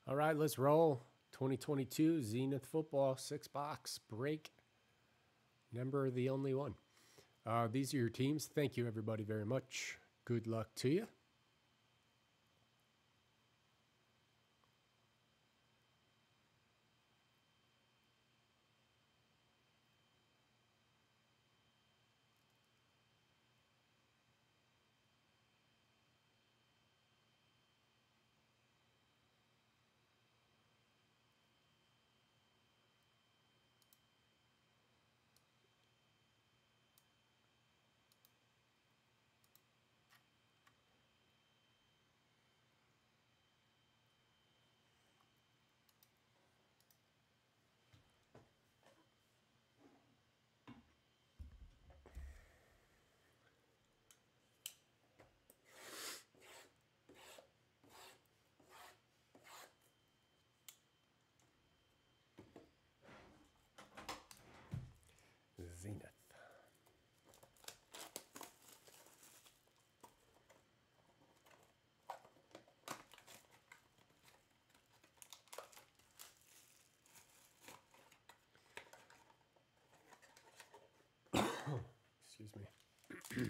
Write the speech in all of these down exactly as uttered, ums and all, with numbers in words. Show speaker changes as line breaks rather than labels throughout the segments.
All right, let's roll. twenty twenty-two Zenith Football six box break. Number the only one. Uh, these are your teams. Thank you, everybody, very much. Good luck to you. Zenith. Excuse me.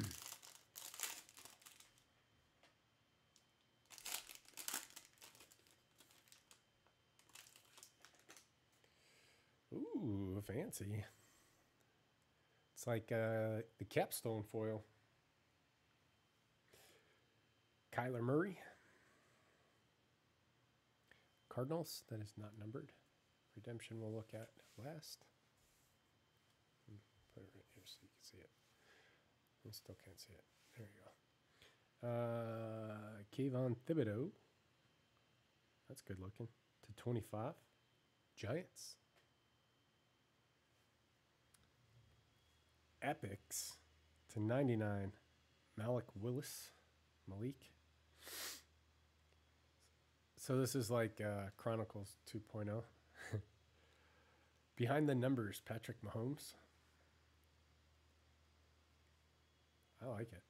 Ooh, fancy. It's like uh, the capstone foil. Kyler Murray. Cardinals, that is not numbered. Redemption we'll look at last. Put it right here so you can see it. I still can't see it. There you go. Uh, Kayvon Thibodeau. That's good looking. To twenty-five. Giants. Epics. To ninety-nine. Malik Willis. Malik. So this is like uh, Chronicles two point oh. Behind the numbers, Patrick Mahomes. I like it.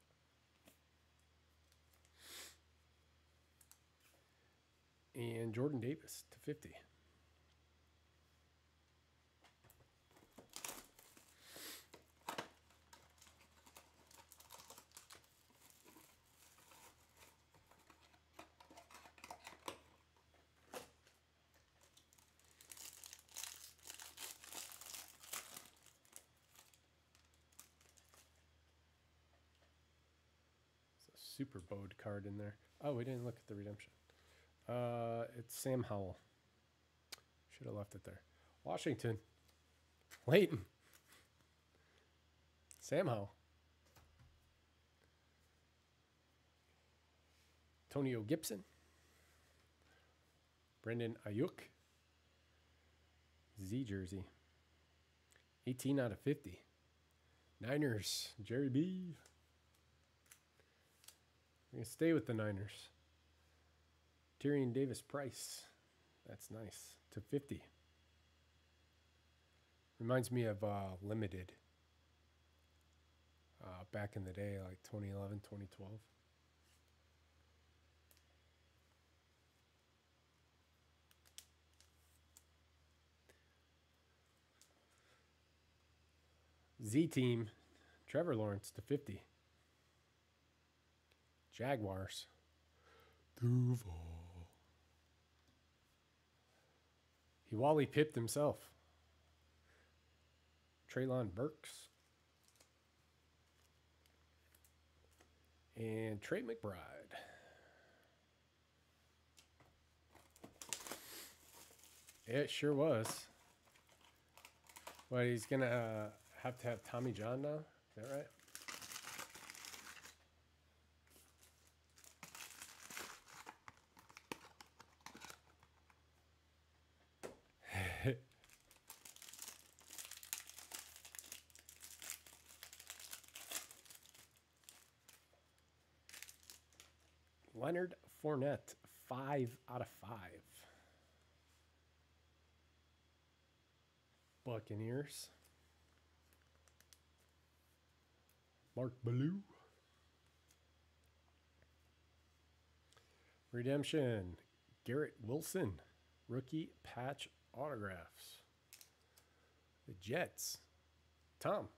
And Jordan Davis to fifty. Super Bode card in there. Oh, we didn't look at the redemption. Uh, it's Sam Howell. Should have left it there. Washington. Leighton. Sam Howell. Antonio Gibson. Brendan Ayuk. Z jersey. eighteen out of fifty. Niners. Jerry B. We're going to stay with the Niners. Tyrion Davis Price. That's nice. To fifty. Reminds me of uh, Limited. Uh, back in the day, like twenty eleven, twenty twelve. Z Team. Trevor Lawrence to fifty. Jaguars. Duval. He Wally pipped himself. Treylon Burks. And Trey McBride. It sure was. Well, he's going to uh, have to have Tommy John now. Is that right? Leonard Fournette, five out of five. Buccaneers. Mark Ballou. Redemption. Garrett Wilson rookie patch autographs. The Jets. Tom.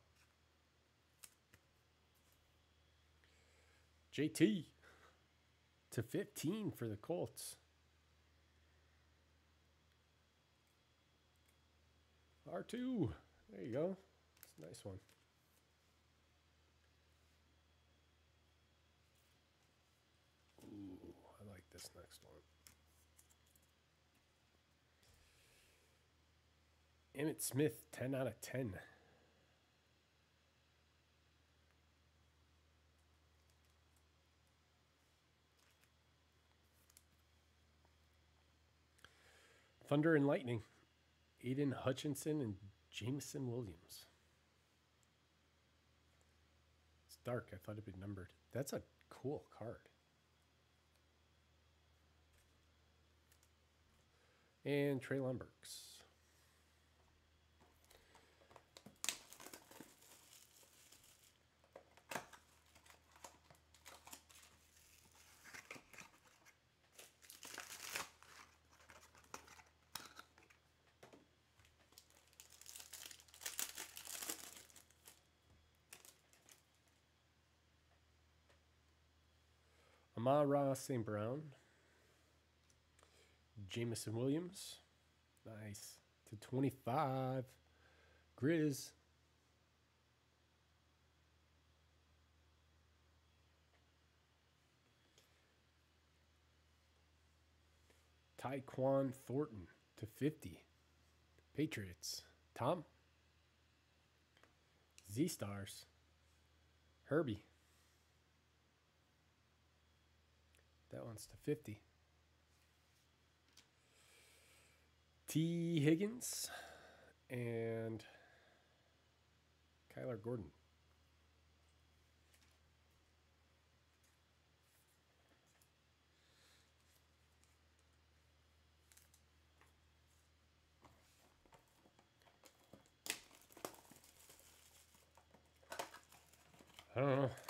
J T to fifteen for the Colts. R two. There you go. It's a nice one. Ooh, I like this next one. Emmitt Smith, ten out of ten. Thunder and Lightning. Aiden Hutchinson and Jameson Williams. It's dark. I thought it'd be numbered. That's a cool card. And Treylon Burks. Amon-Ra Saint Brown. Jameson Williams. Nice. To twenty-five. Grizz. Tyquan Thornton to fifty. Patriots. Tom. Z-Stars. Herbie. That one's to fifty. T. Higgins and Kyler Gordon. I don't know.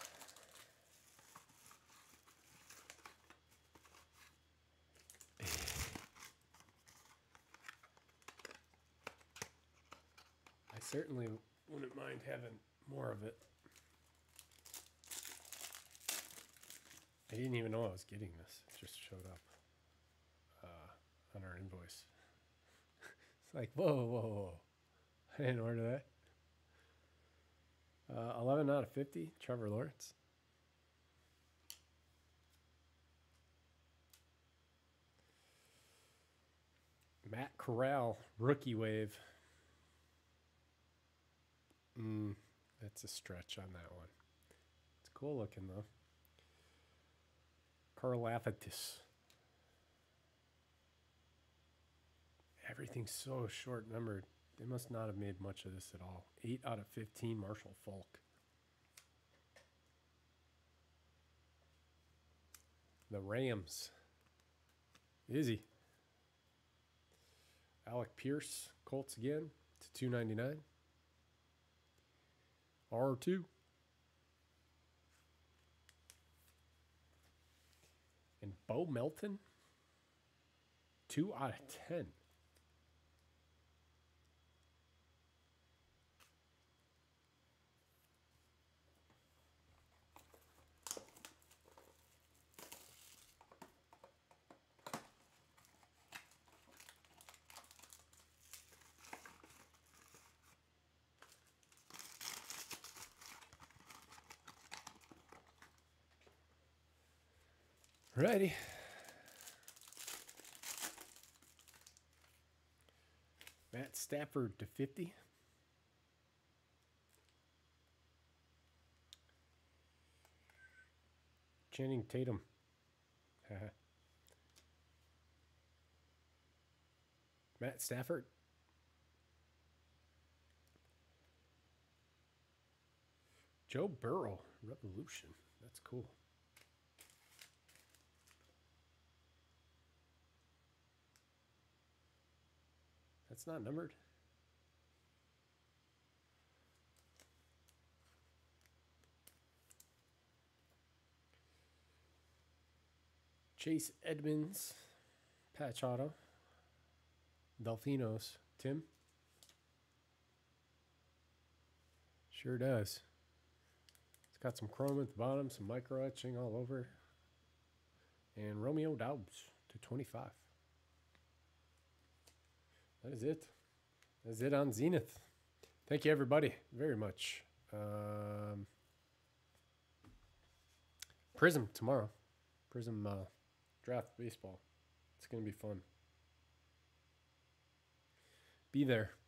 I certainly wouldn't mind having more of it. I didn't even know I was getting this. It just showed up uh, on our invoice. It's like, whoa, whoa, whoa. I didn't order that. Uh, eleven out of fifty, Trevor Lawrence. Matt Corral, rookie wave. Mm, that's a stretch on that one. It's cool looking, though. Karlaftis. Everything's so short numbered. They must not have made much of this at all. eight out of fifteen, Marshall Faulk. The Rams. Izzy. Alec Pierce, Colts again, to two ninety-nine. R two. And Bo Melton, two out of ten. Ready. Matt Stafford to fifty. Channing Tatum. Matt Stafford. Joe Burrow, Revolution. That's cool. That's not numbered. Chase Edmonds, patch auto. Delfinos. Tim? Sure does. It's got some chrome at the bottom, some micro etching all over. And Romeo Doubs to twenty-five. That is it. That's it on Zenith. Thank you, everybody, very much. Um, Prism tomorrow. Prism uh, draft baseball. It's going to be fun. Be there.